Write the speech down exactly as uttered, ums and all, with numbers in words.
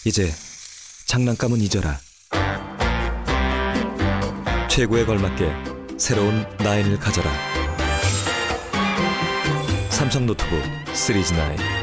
이제 장난감은 잊어라. 최고에 걸맞게 새로운 나인을 가져라. 삼성 노트북 시리즈 나인.